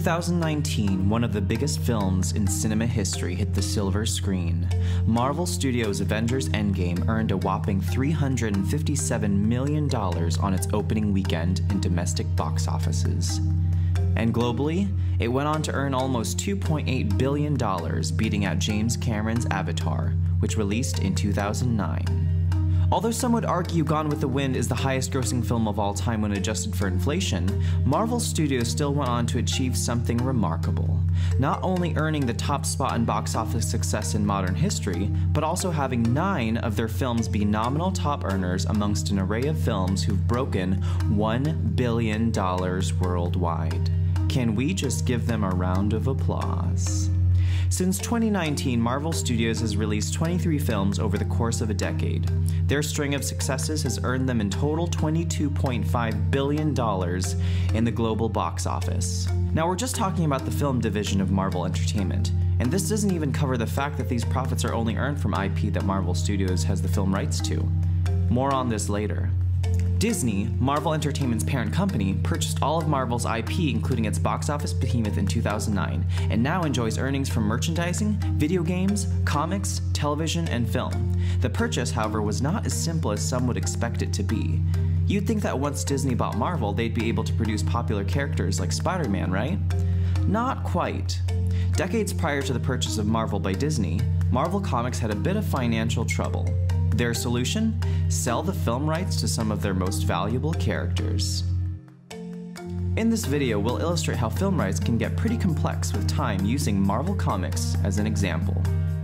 2019, one of the biggest films in cinema history hit the silver screen. Marvel Studios' Avengers Endgame earned a whopping $357 million on its opening weekend in domestic box offices. And globally, it went on to earn almost $2.8 billion, beating out James Cameron's Avatar, which released in 2009. Although some would argue Gone with the Wind is the highest-grossing film of all time when adjusted for inflation, Marvel Studios still went on to achieve something remarkable. Not only earning the top spot in box office success in modern history, but also having 9 of their films be nominal top earners amongst an array of films who've broken $1 billion worldwide. Can we just give them a round of applause? Since 2019, Marvel Studios has released 23 films over the course of a decade. Their string of successes has earned them in total $22.5 billion in the global box office. Now, we're just talking about the film division of Marvel Entertainment, and this doesn't even cover the fact that these profits are only earned from IP that Marvel Studios has the film rights to. More on this later. Disney, Marvel Entertainment's parent company, purchased all of Marvel's IP, including its box office behemoth, in 2009, and now enjoys earnings from merchandising, video games, comics, television, and film. The purchase, however, was not as simple as some would expect it to be. You'd think that once Disney bought Marvel, they'd be able to produce popular characters like Spider-Man, right? Not quite. Decades prior to the purchase of Marvel by Disney, Marvel Comics had a bit of financial trouble. Their solution? Sell the film rights to some of their most valuable characters. In this video, we'll illustrate how film rights can get pretty complex with time using Marvel Comics as an example.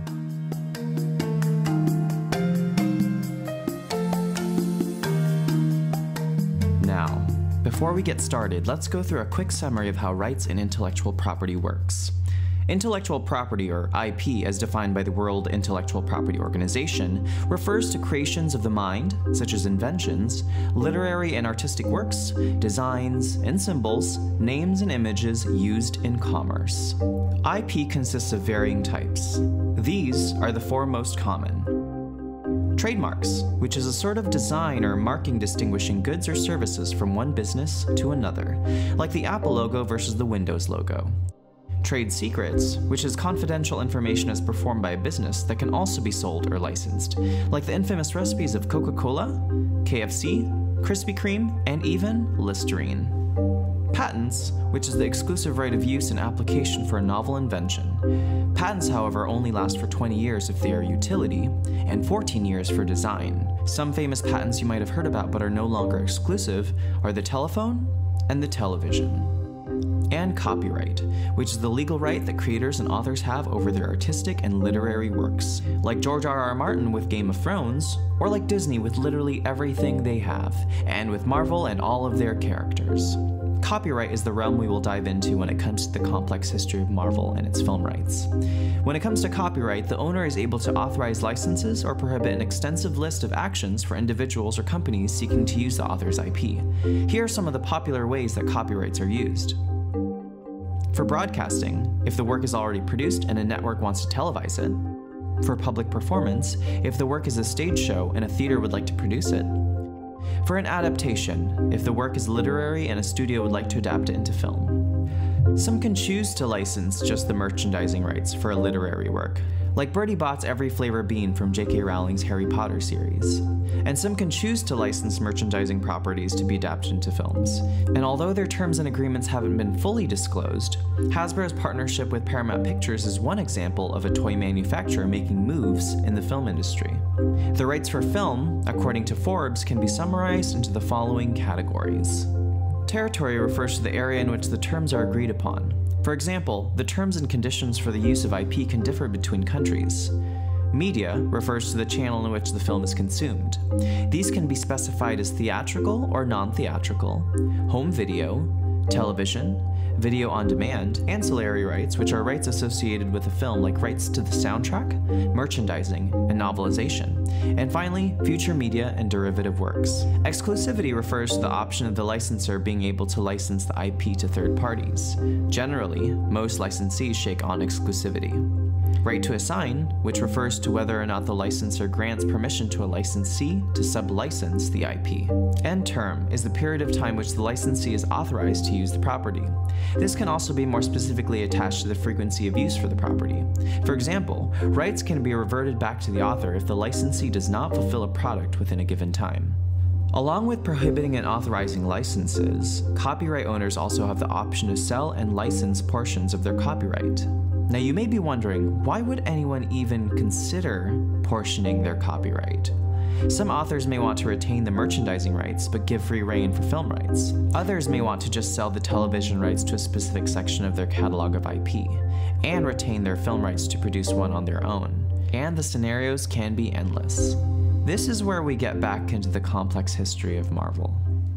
Now, before we get started, let's go through a quick summary of how rights in intellectual property works. Intellectual property, or IP, as defined by the World Intellectual Property Organization, refers to creations of the mind, such as inventions, literary and artistic works, designs and symbols, names and images used in commerce. IP consists of varying types. These are the 4 most common. Trademarks, which is a sort of design or marking distinguishing goods or services from one business to another, like the Apple logo versus the Windows logo. Trade secrets, which is confidential information as performed by a business that can also be sold or licensed, like the infamous recipes of Coca-Cola, KFC, Krispy Kreme, and even Listerine. Patents, which is the exclusive right of use and application for a novel invention. Patents, however, only last for 20 years if they are utility, and 14 years for design. Some famous patents you might have heard about but are no longer exclusive are the telephone and the television. And copyright, which is the legal right that creators and authors have over their artistic and literary works, like George R.R. Martin with Game of Thrones, or like Disney with literally everything they have, and with Marvel and all of their characters. Copyright is the realm we will dive into when it comes to the complex history of Marvel and its film rights. When it comes to copyright, the owner is able to authorize licenses or prohibit an extensive list of actions for individuals or companies seeking to use the author's IP. Here are some of the popular ways that copyrights are used. For broadcasting, if the work is already produced and a network wants to televise it. For public performance, if the work is a stage show and a theater would like to produce it. For an adaptation, if the work is literary and a studio would like to adapt it into film. Some can choose to license just the merchandising rights for a literary work, like Bertie Bott's Every Flavor Bean from J.K. Rowling's Harry Potter series. And some can choose to license merchandising properties to be adapted into films. And although their terms and agreements haven't been fully disclosed, Hasbro's partnership with Paramount Pictures is one example of a toy manufacturer making moves in the film industry. The rights for film, according to Forbes, can be summarized into the following categories. Territory refers to the area in which the terms are agreed upon. For example, the terms and conditions for the use of IP can differ between countries. Media refers to the channel in which the film is consumed. These can be specified as theatrical or non-theatrical, home video, television, video on demand, ancillary rights, which are rights associated with a film like rights to the soundtrack, merchandising, and novelization, and finally, future media and derivative works. Exclusivity refers to the option of the licensor being able to license the IP to third parties. Generally, most licensees shake on exclusivity. Right to assign, which refers to whether or not the licensor grants permission to a licensee to sub-license the IP. And term is the period of time which the licensee is authorized to use the property. This can also be more specifically attached to the frequency of use for the property. For example, rights can be reverted back to the author if the licensee does not fulfill a product within a given time. Along with prohibiting and authorizing licenses, copyright owners also have the option to sell and license portions of their copyright. Now you may be wondering, why would anyone even consider portioning their copyright? Some authors may want to retain the merchandising rights but give free rein for film rights. Others may want to just sell the television rights to a specific section of their catalog of IP, and retain their film rights to produce one on their own. And the scenarios can be endless. This is where we get back into the complex history of Marvel.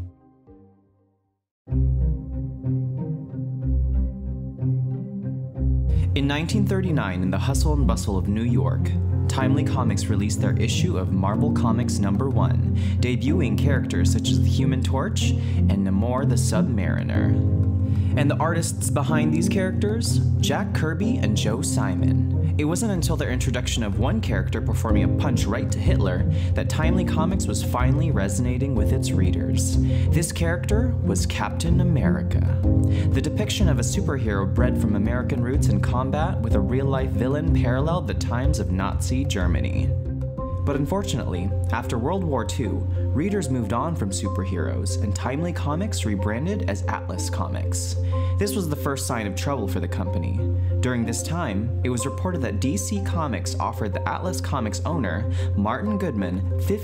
In 1939, in the hustle and bustle of New York, Timely Comics released their issue of Marvel Comics #1, debuting characters such as the Human Torch and Namor the Submariner. And the artists behind these characters? Jack Kirby and Joe Simon. It wasn't until their introduction of one character performing a punch right to Hitler that Timely Comics was finally resonating with its readers. This character was Captain America. The depiction of a superhero bred from American roots in combat with a real-life villain paralleled the times of Nazi Germany. But unfortunately, after World War II, readers moved on from superheroes, and Timely Comics rebranded as Atlas Comics. This was the first sign of trouble for the company. During this time, it was reported that DC Comics offered the Atlas Comics owner, Martin Goodman,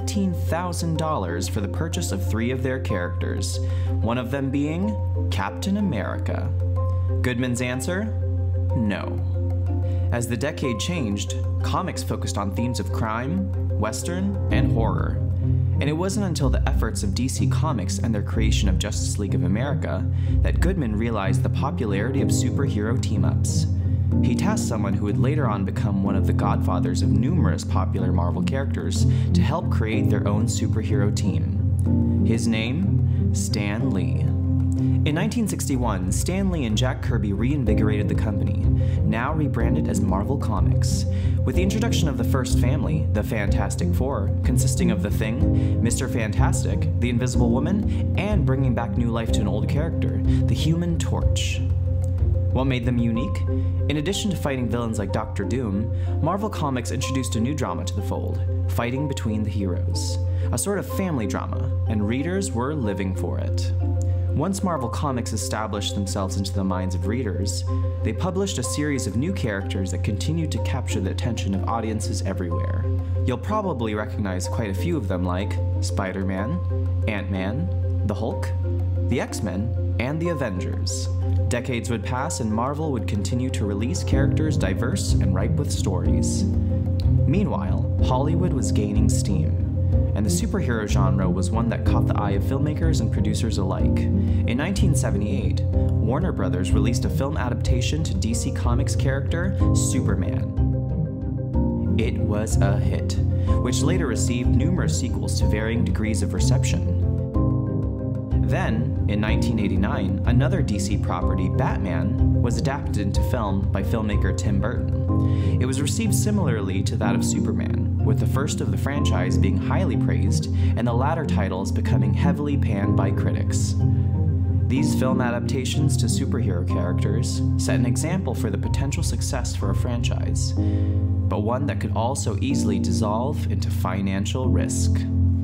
$15,000 for the purchase of 3 of their characters, one of them being Captain America. Goodman's answer? No. As the decade changed, comics focused on themes of crime, western, and horror. And it wasn't until the efforts of DC Comics and their creation of Justice League of America that Goodman realized the popularity of superhero team-ups. He tasked someone who would later on become one of the godfathers of numerous popular Marvel characters to help create their own superhero team. His name? Stan Lee. In 1961, Stan Lee and Jack Kirby reinvigorated the company, now rebranded as Marvel Comics. With the introduction of the first family, the Fantastic Four, consisting of the Thing, Mr. Fantastic, the Invisible Woman, and bringing back new life to an old character, the Human Torch. What made them unique? In addition to fighting villains like Dr. Doom, Marvel Comics introduced a new drama to the fold, fighting between the heroes. A sort of family drama, and readers were living for it. Once Marvel Comics established themselves into the minds of readers, they published a series of new characters that continued to capture the attention of audiences everywhere. You'll probably recognize quite a few of them like Spider-Man, Ant-Man, the Hulk, the X-Men, and the Avengers. Decades would pass and Marvel would continue to release characters diverse and ripe with stories. Meanwhile, Hollywood was gaining steam, and the superhero genre was one that caught the eye of filmmakers and producers alike. In 1978, Warner Brothers released a film adaptation to DC Comics character Superman. It was a hit, which later received numerous sequels to varying degrees of reception. Then, in 1989, another DC property, Batman, was adapted into film by filmmaker Tim Burton. It was received similarly to that of Superman, with the first of the franchise being highly praised and the latter titles becoming heavily panned by critics. These film adaptations to superhero characters set an example for the potential success for a franchise, but one that could also easily dissolve into financial risk.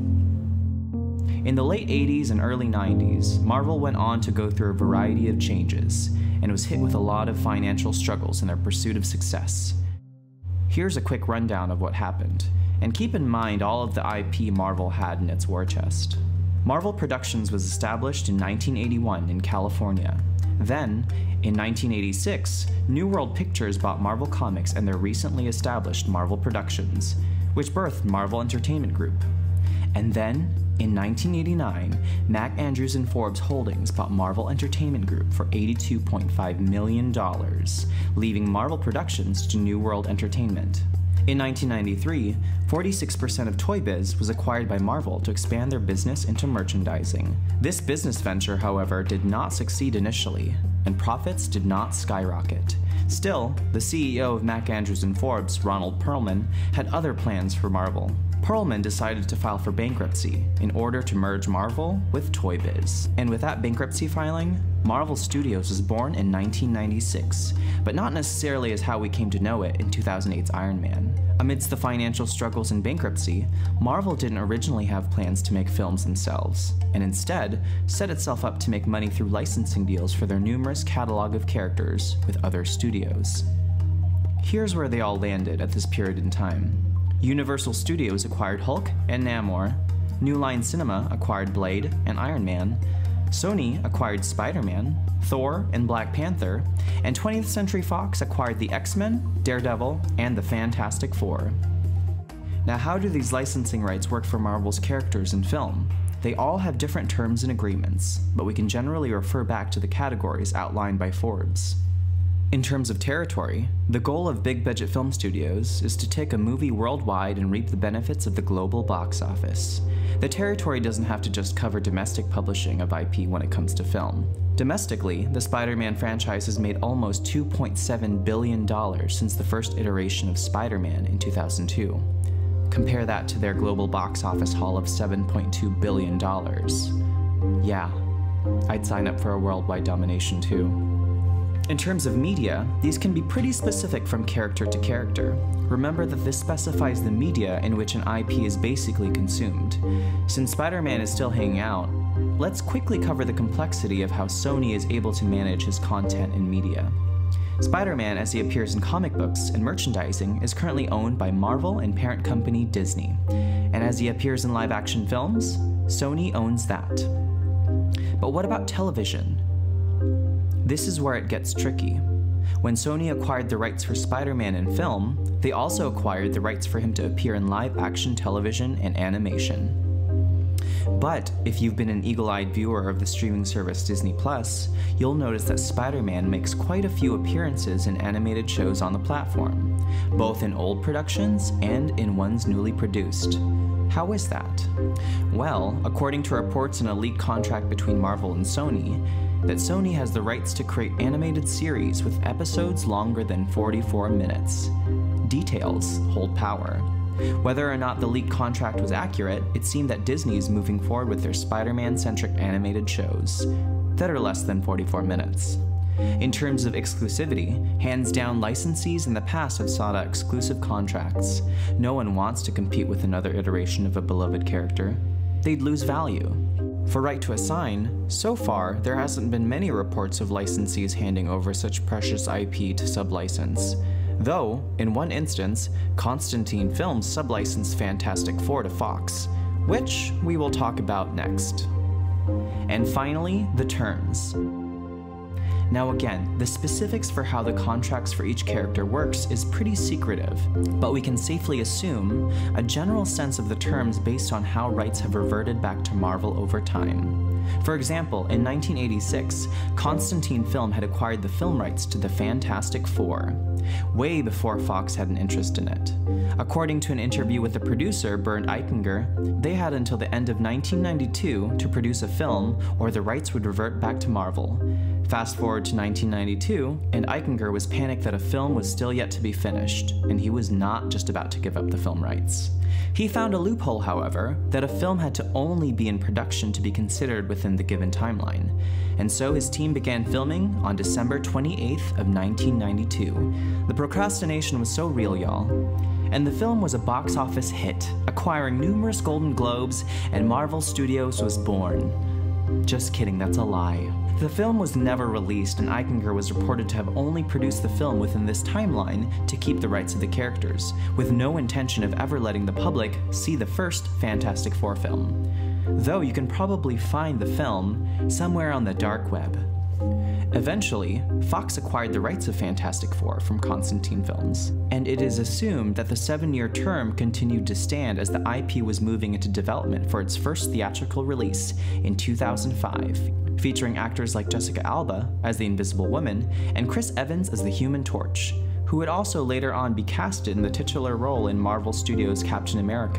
In the late 80s and early 90s, Marvel went on to go through a variety of changes, and was hit with a lot of financial struggles in their pursuit of success. Here's a quick rundown of what happened, and keep in mind all of the IP Marvel had in its war chest. Marvel Productions was established in 1981 in California. Then, in 1986, New World Pictures bought Marvel Comics and their recently established Marvel Productions, which birthed Marvel Entertainment Group. And then, in 1989, Mac Andrews and Forbes Holdings bought Marvel Entertainment Group for $82.5 million, leaving Marvel Productions to New World Entertainment. In 1993, 46% of Toy Biz was acquired by Marvel to expand their business into merchandising. This business venture, however, did not succeed initially, and profits did not skyrocket. Still, the CEO of Mac Andrews and Forbes, Ronald Perlman, had other plans for Marvel. Perlman decided to file for bankruptcy in order to merge Marvel with Toy Biz. And with that bankruptcy filing, Marvel Studios was born in 1996, but not necessarily as how we came to know it in 2008's Iron Man. Amidst the financial struggles and bankruptcy, Marvel didn't originally have plans to make films themselves, and instead set itself up to make money through licensing deals for their numerous catalog of characters with other studios. Here's where they all landed at this period in time. Universal Studios acquired Hulk and Namor, New Line Cinema acquired Blade and Iron Man, Sony acquired Spider-Man, Thor and Black Panther, and 20th Century Fox acquired the X-Men, Daredevil, and the Fantastic Four. Now, how do these licensing rights work for Marvel's characters in film? They all have different terms and agreements, but we can generally refer back to the categories outlined by Forbes. In terms of territory, the goal of big-budget film studios is to take a movie worldwide and reap the benefits of the global box office. The territory doesn't have to just cover domestic publishing of IP when it comes to film. Domestically, the Spider-Man franchise has made almost $2.7 billion since the first iteration of Spider-Man in 2002. Compare that to their global box office haul of $7.2 billion. Yeah, I'd sign up for a worldwide domination too. In terms of media, these can be pretty specific from character to character. Remember that this specifies the media in which an IP is basically consumed. Since Spider-Man is still hanging out, let's quickly cover the complexity of how Sony is able to manage his content in media. Spider-Man, as he appears in comic books and merchandising, is currently owned by Marvel and parent company Disney. And as he appears in live-action films, Sony owns that. But what about television? This is where it gets tricky. When Sony acquired the rights for Spider-Man in film, they also acquired the rights for him to appear in live-action television and animation. But if you've been an eagle-eyed viewer of the streaming service Disney+, you'll notice that Spider-Man makes quite a few appearances in animated shows on the platform, both in old productions and in ones newly produced. How is that? Well, according to reports in a leaked contract between Marvel and Sony, that Sony has the rights to create animated series with episodes longer than 44 minutes. Details hold power. Whether or not the leaked contract was accurate, it seemed that Disney is moving forward with their Spider-Man-centric animated shows that are less than 44 minutes. In terms of exclusivity, hands down, licensees in the past have sought out exclusive contracts. No one wants to compete with another iteration of a beloved character. They'd lose value. For right to assign, so far there hasn't been many reports of licensees handing over such precious IP to sublicense. Though, in one instance, Constantine Films sublicensed Fantastic Four to Fox, which we will talk about next. And finally, the terms. Now again, the specifics for how the contracts for each character works is pretty secretive, but we can safely assume a general sense of the terms based on how rights have reverted back to Marvel over time. For example, in 1986, Constantine Film had acquired the film rights to the Fantastic Four, way before Fox had an interest in it. According to an interview with the producer, Bernd Eichinger, they had until the end of 1992 to produce a film, or the rights would revert back to Marvel. Fast forward to 1992, and Eichinger was panicked that a film was still yet to be finished, and he was not just about to give up the film rights. He found a loophole, however, that a film had to only be in production to be considered within the given timeline, and so his team began filming on December 28th of 1992. The procrastination was so real, y'all. And the film was a box office hit, acquiring numerous Golden Globes, and Marvel Studios was born. Just kidding, that's a lie. The film was never released, and Eichinger was reported to have only produced the film within this timeline to keep the rights of the characters, with no intention of ever letting the public see the first Fantastic Four film. Though you can probably find the film somewhere on the dark web. Eventually, Fox acquired the rights of Fantastic Four from Constantine Films, and it is assumed that the 7-year term continued to stand as the IP was moving into development for its first theatrical release in 2005, featuring actors like Jessica Alba as the Invisible Woman and Chris Evans as the Human Torch, who would also later on be casted in the titular role in Marvel Studios' Captain America.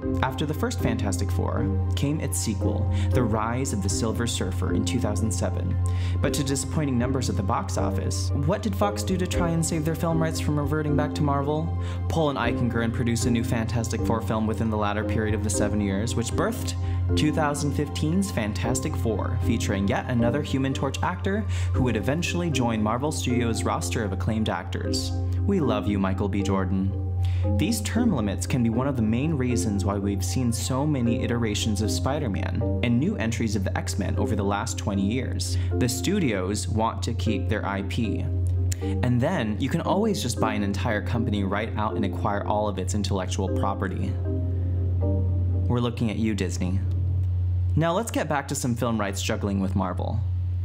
After the first Fantastic Four came its sequel, The Rise of the Silver Surfer in 2007. But to disappointing numbers at the box office, what did Fox do to try and save their film rights from reverting back to Marvel? Pull an Eichinger and produce a new Fantastic Four film within the latter period of the 7 years, which birthed 2015's Fantastic Four, featuring yet another Human Torch actor who would eventually join Marvel Studios' roster of acclaimed actors. We love you, Michael B. Jordan. These term limits can be one of the main reasons why we've seen so many iterations of Spider-Man and new entries of the X-Men over the last 20 years. The studios want to keep their IP. And then, you can always just buy an entire company right out and acquire all of its intellectual property. We're looking at you, Disney. Now let's get back to some film rights juggling with Marvel.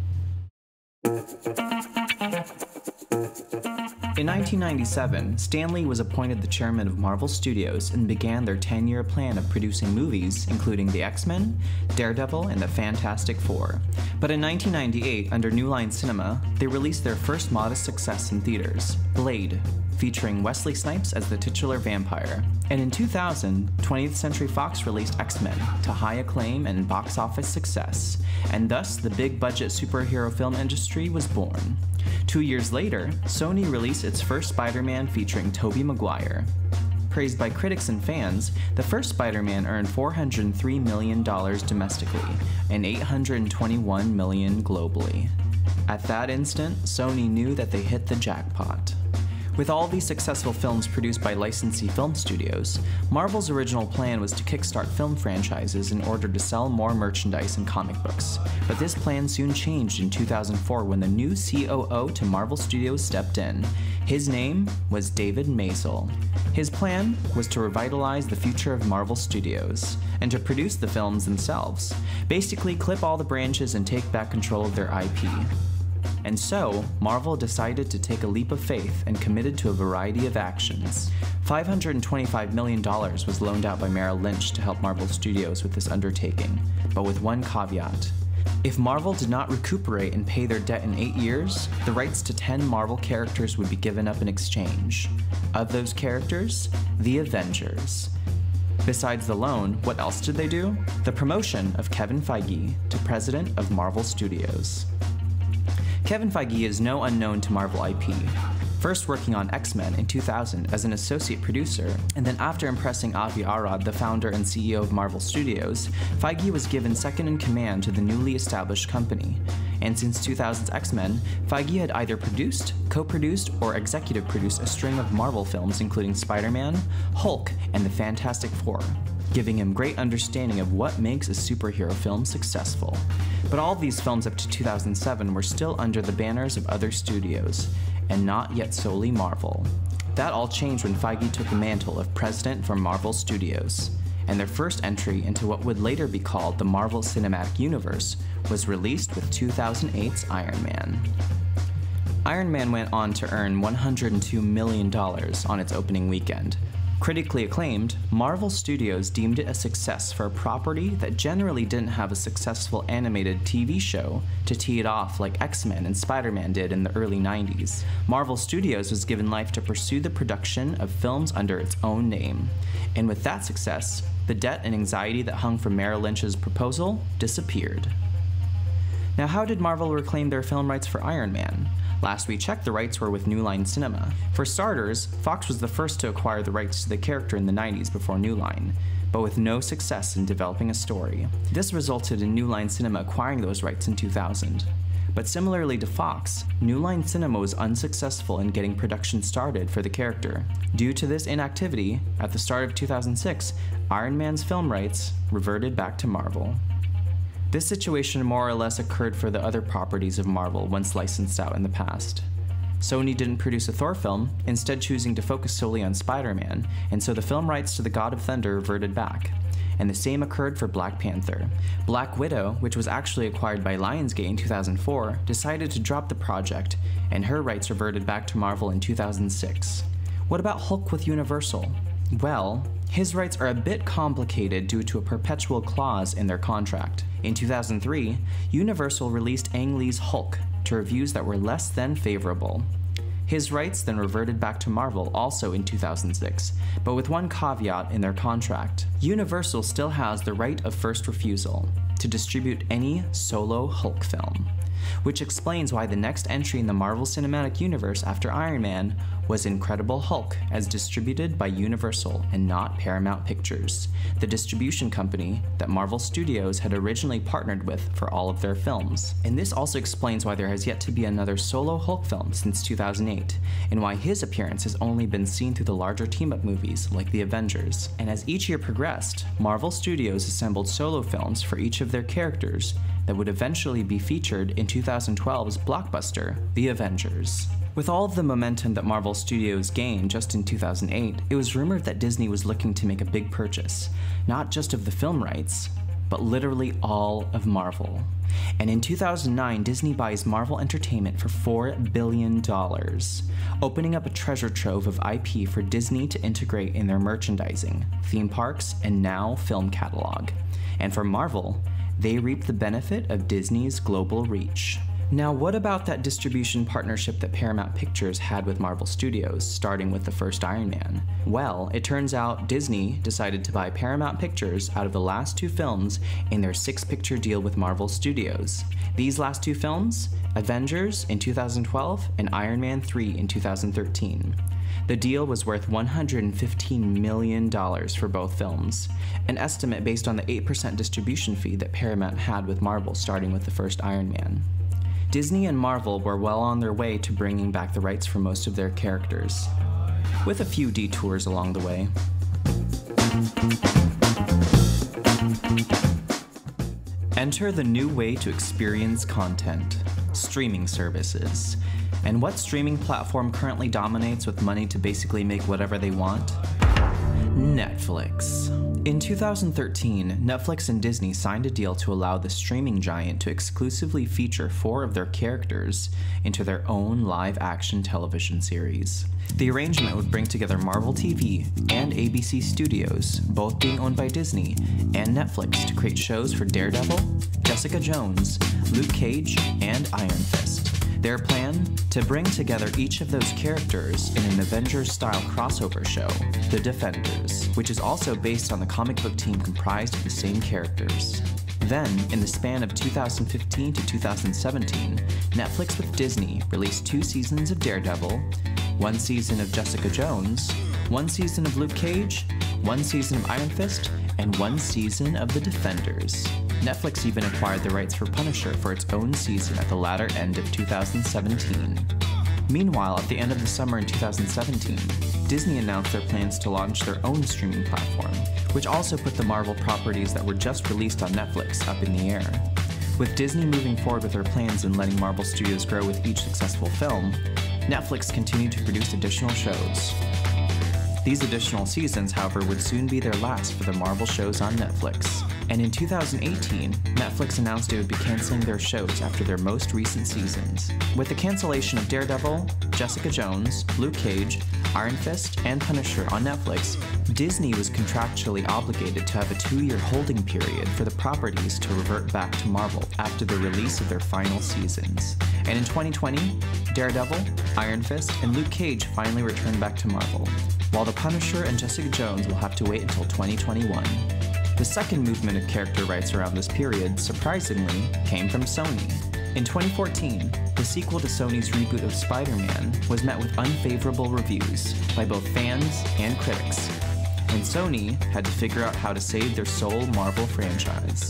In 1997, Stan Lee was appointed the chairman of Marvel Studios and began their 10-year plan of producing movies, including the X-Men, Daredevil, and the Fantastic Four. But in 1998, under New Line Cinema, they released their first modest success in theaters, Blade, featuring Wesley Snipes as the titular vampire. And in 2000, 20th Century Fox released X-Men to high acclaim and box office success, and thus the big-budget superhero film industry was born. 2 years later, Sony released its first Spider-Man featuring Tobey Maguire. Praised by critics and fans, the first Spider-Man earned $403 million domestically and $821 million globally. At that instant, Sony knew that they hit the jackpot. With all these successful films produced by licensee film studios, Marvel's original plan was to kickstart film franchises in order to sell more merchandise and comic books. But this plan soon changed in 2004 when the new COO to Marvel Studios stepped in. His name was David Maisel. His plan was to revitalize the future of Marvel Studios and to produce the films themselves. Basically, clip all the branches and take back control of their IP. And so, Marvel decided to take a leap of faith and committed to a variety of actions. $525 million was loaned out by Merrill Lynch to help Marvel Studios with this undertaking, but with one caveat. If Marvel did not recuperate and pay their debt in 8 years, the rights to 10 Marvel characters would be given up in exchange. Of those characters, the Avengers. Besides the loan, what else did they do? The promotion of Kevin Feige to president of Marvel Studios. Kevin Feige is no unknown to Marvel IP, first working on X-Men in 2000 as an associate producer, and then after impressing Avi Arad, the founder and CEO of Marvel Studios, Feige was given second in command to the newly established company. And since 2000's X-Men, Feige had either produced, co-produced, or executive produced a string of Marvel films including Spider-Man, Hulk, and the Fantastic Four, giving him great understanding of what makes a superhero film successful. But all of these films up to 2007 were still under the banners of other studios, and not yet solely Marvel. That all changed when Feige took the mantle of president for Marvel Studios, and their first entry into what would later be called the Marvel Cinematic Universe was released with 2008's Iron Man. Iron Man went on to earn $102 million on its opening weekend. Critically acclaimed, Marvel Studios deemed it a success for a property that generally didn't have a successful animated TV show to tee it off like X-Men and Spider-Man did in the early 90s. Marvel Studios was given life to pursue the production of films under its own name. And with that success, the debt and anxiety that hung from Merrill Lynch's proposal disappeared. Now, how did Marvel reclaim their film rights for Iron Man? Last we checked, the rights were with New Line Cinema. For starters, Fox was the first to acquire the rights to the character in the 90s before New Line, but with no success in developing a story. This resulted in New Line Cinema acquiring those rights in 2000. But similarly to Fox, New Line Cinema was unsuccessful in getting production started for the character. Due to this inactivity, at the start of 2006, Iron Man's film rights reverted back to Marvel. This situation more or less occurred for the other properties of Marvel once licensed out in the past. Sony didn't produce a Thor film, instead choosing to focus solely on Spider-Man, and so the film rights to the God of Thunder reverted back. And the same occurred for Black Panther. Black Widow, which was actually acquired by Lionsgate in 2004, decided to drop the project, and her rights reverted back to Marvel in 2006. What about Hulk with Universal? Well, his rights are a bit complicated due to a perpetual clause in their contract. In 2003, Universal released Ang Lee's Hulk to reviews that were less than favorable. His rights then reverted back to Marvel also in 2006, but with one caveat in their contract. Universal still has the right of first refusal to distribute any solo Hulk film, which explains why the next entry in the Marvel Cinematic Universe after Iron Man was Incredible Hulk, as distributed by Universal and not Paramount Pictures, the distribution company that Marvel Studios had originally partnered with for all of their films. And this also explains why there has yet to be another solo Hulk film since 2008, and why his appearance has only been seen through the larger team-up movies like The Avengers. And as each year progressed, Marvel Studios assembled solo films for each of their characters that would eventually be featured in 2012's blockbuster, The Avengers. With all of the momentum that Marvel Studios gained just in 2008, it was rumored that Disney was looking to make a big purchase, not just of the film rights, but literally all of Marvel. And in 2009, Disney buys Marvel Entertainment for $4 billion, opening up a treasure trove of IP for Disney to integrate in their merchandising, theme parks, and now film catalog. And for Marvel, they reap the benefit of Disney's global reach. Now, what about that distribution partnership that Paramount Pictures had with Marvel Studios, starting with the first Iron Man? Well, it turns out Disney decided to buy Paramount Pictures out of the last two films in their 6-picture deal with Marvel Studios. These last two films, Avengers in 2012 and Iron Man 3 in 2013. The deal was worth $115 million for both films, an estimate based on the 8% distribution fee that Paramount had with Marvel starting with the first Iron Man. Disney and Marvel were well on their way to bringing back the rights for most of their characters, with a few detours along the way. Enter the new way to experience content: streaming services. And what streaming platform currently dominates with money to basically make whatever they want? Netflix. In 2013, Netflix and Disney signed a deal to allow the streaming giant to exclusively feature 4 of their characters into their own live-action television series. The arrangement would bring together Marvel TV and ABC Studios, both being owned by Disney, and Netflix to create shows for Daredevil, Jessica Jones, Luke Cage, and Iron Fist. Their plan? To bring together each of those characters in an Avengers-style crossover show, The Defenders, which is also based on the comic book team comprised of the same characters. Then, in the span of 2015 to 2017, Netflix with Disney released 2 seasons of Daredevil, 1 season of Jessica Jones, 1 season of Luke Cage, 1 season of Iron Fist, and 1 season of The Defenders. Netflix even acquired the rights for Punisher for its own season at the latter end of 2017. Meanwhile, at the end of the summer in 2017, Disney announced their plans to launch their own streaming platform, which also put the Marvel properties that were just released on Netflix up in the air. With Disney moving forward with their plans and letting Marvel Studios grow with each successful film, Netflix continued to produce additional shows. These additional seasons, however, would soon be their last for the Marvel shows on Netflix. And in 2018, Netflix announced it would be canceling their shows after their most recent seasons. With the cancellation of Daredevil, Jessica Jones, Luke Cage, Iron Fist, and Punisher on Netflix, Disney was contractually obligated to have a 2-year holding period for the properties to revert back to Marvel after the release of their final seasons. And in 2020, Daredevil, Iron Fist, and Luke Cage finally returned back to Marvel, while The Punisher and Jessica Jones will have to wait until 2021. The second movement of character rights around this period, surprisingly, came from Sony. In 2014, the sequel to Sony's reboot of Spider-Man was met with unfavorable reviews by both fans and critics, and Sony had to figure out how to save their sole Marvel franchise.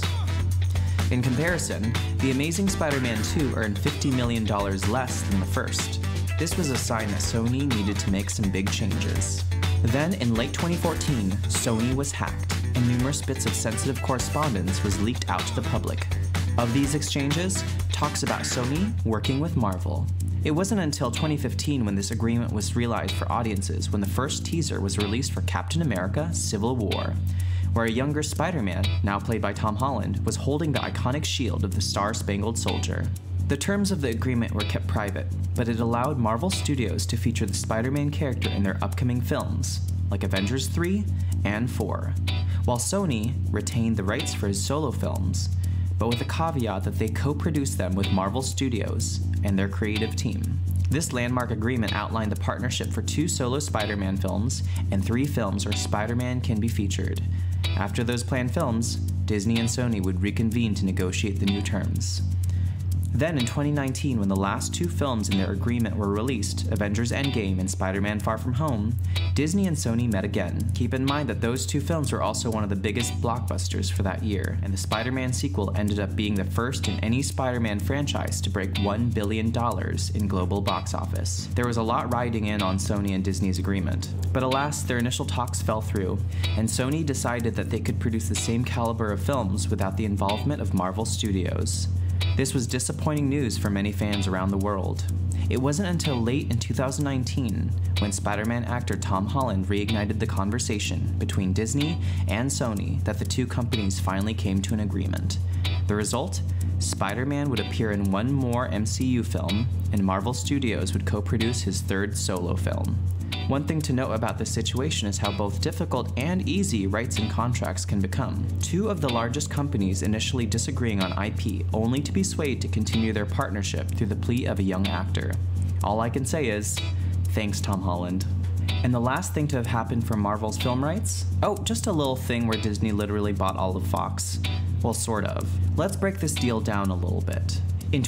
In comparison, The Amazing Spider-Man 2 earned $50 million less than the first. This was a sign that Sony needed to make some big changes. Then, in late 2014, Sony was hacked, and numerous bits of sensitive correspondence was leaked out to the public. Of these exchanges, talks about Sony working with Marvel. It wasn't until 2015 when this agreement was realized for audiences when the first teaser was released for Captain America: Civil War, where a younger Spider-Man, now played by Tom Holland, was holding the iconic shield of the Star-Spangled Soldier. The terms of the agreement were kept private, but it allowed Marvel Studios to feature the Spider-Man character in their upcoming films, like Avengers 3 and 4, while Sony retained the rights for his solo films, but with the caveat that they co-produced them with Marvel Studios and their creative team. This landmark agreement outlined the partnership for 2 solo Spider-Man films and 3 films where Spider-Man can be featured. After those planned films, Disney and Sony would reconvene to negotiate the new terms. Then in 2019, when the last 2 films in their agreement were released, Avengers Endgame and Spider-Man Far From Home, Disney and Sony met again. Keep in mind that those 2 films were also one of the biggest blockbusters for that year, and the Spider-Man sequel ended up being the first in any Spider-Man franchise to break $1 billion in global box office. There was a lot riding in on Sony and Disney's agreement, but alas, their initial talks fell through, and Sony decided that they could produce the same caliber of films without the involvement of Marvel Studios. This was disappointing news for many fans around the world. It wasn't until late in 2019 when Spider-Man actor Tom Holland reignited the conversation between Disney and Sony that the 2 companies finally came to an agreement. The result? Spider-Man would appear in 1 more MCU film, and Marvel Studios would co-produce his 3rd solo film. One thing to note about this situation is how both difficult and easy rights and contracts can become. 2 of the largest companies initially disagreeing on IP, only to be swayed to continue their partnership through the plea of a young actor. All I can say is, thanks Tom Holland. And the last thing to have happened for Marvel's film rights? Oh, just a little thing where Disney literally bought all of Fox. Well, sort of. Let's break this deal down a little bit. In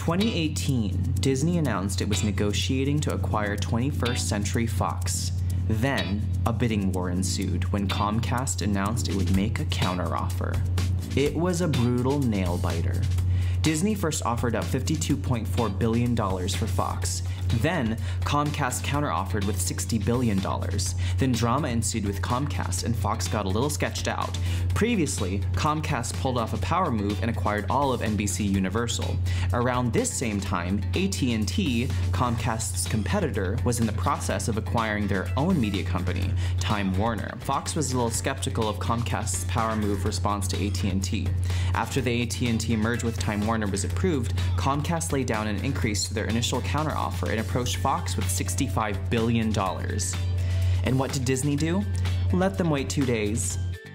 2018, Disney announced it was negotiating to acquire 21st Century Fox. Then, a bidding war ensued when Comcast announced it would make a counteroffer. It was a brutal nail-biter. Disney first offered up $52.4 billion for Fox. Then, Comcast counteroffered with $60 billion. Then drama ensued with Comcast, and Fox got a little sketched out. Previously, Comcast pulled off a power move and acquired all of NBC Universal. Around this same time, AT&T, Comcast's competitor, was in the process of acquiring their own media company, Time Warner. Fox was a little skeptical of Comcast's power move response to AT&T. After the AT&T merge with Time Warner was approved, Comcast laid down an increase to their initial counteroffer and approached Fox with $65 billion. And what did Disney do? Let them wait 2 days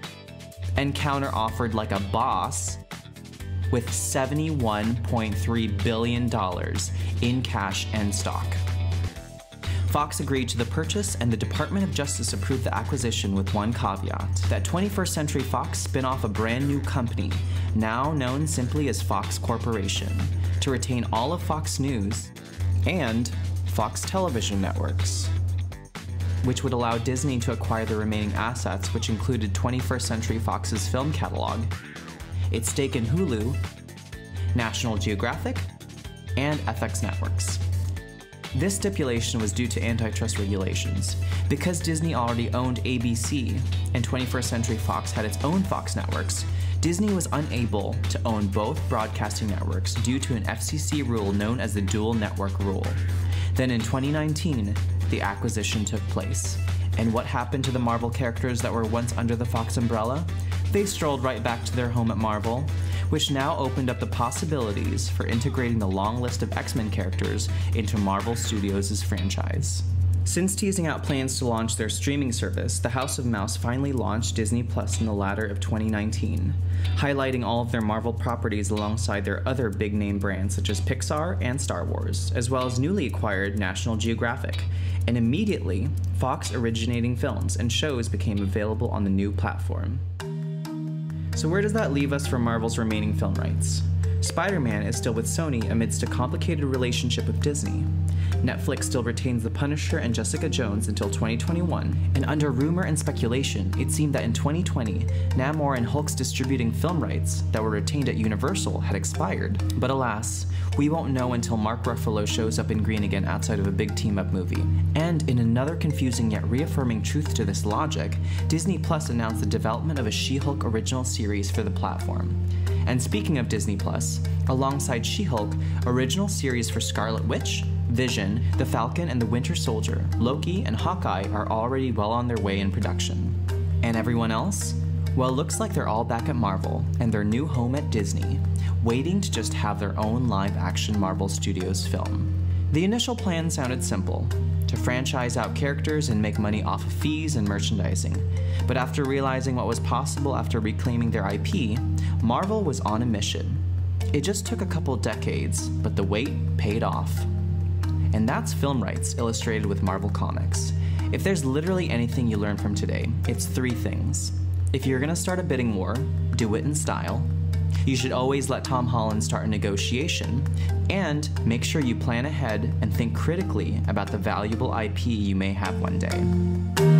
and counteroffered like a boss with $71.3 billion in cash and stock. Fox agreed to the purchase, and the Department of Justice approved the acquisition with one caveat, that 21st Century Fox spin off a brand new company, now known simply as Fox Corporation, to retain all of Fox News and Fox television networks, which would allow Disney to acquire the remaining assets, which included 21st Century Fox's film catalog, its stake in Hulu, National Geographic, and FX Networks. This stipulation was due to antitrust regulations. Because Disney already owned ABC and 21st Century Fox had its own Fox networks, Disney was unable to own both broadcasting networks due to an FCC rule known as the Dual Network Rule. Then in 2019, the acquisition took place. And what happened to the Marvel characters that were once under the Fox umbrella? They strolled right back to their home at Marvel, which now opened up the possibilities for integrating the long list of X-Men characters into Marvel Studios' franchise. Since teasing out plans to launch their streaming service, the House of Mouse finally launched Disney Plus in the latter of 2019, highlighting all of their Marvel properties alongside their other big-name brands such as Pixar and Star Wars, as well as newly acquired National Geographic. And immediately, Fox originating films and shows became available on the new platform. So where does that leave us for Marvel's remaining film rights? Spider-Man is still with Sony amidst a complicated relationship with Disney. Netflix still retains The Punisher and Jessica Jones until 2021, and under rumor and speculation, it seemed that in 2020, Namor and Hulk's distributing film rights that were retained at Universal had expired. But alas, we won't know until Mark Ruffalo shows up in green again outside of a big team-up movie. And in another confusing yet reaffirming truth to this logic, Disney Plus announced the development of a She-Hulk original series for the platform. And speaking of Disney Plus, alongside She-Hulk, original series for Scarlet Witch, Vision, The Falcon and the Winter Soldier, Loki, and Hawkeye are already well on their way in production. And everyone else? Well, looks like they're all back at Marvel, and their new home at Disney, waiting to just have their own live-action Marvel Studios film. The initial plan sounded simple, to franchise out characters and make money off of fees and merchandising. But after realizing what was possible after reclaiming their IP, Marvel was on a mission. It just took a couple decades, but the wait paid off. and that's film rights illustrated with Marvel Comics. If there's literally anything you learn from today, it's 3 things. If you're gonna start a bidding war, do it in style. You should always let Tom Holland start a negotiation, and make sure you plan ahead and think critically about the valuable IP you may have one day.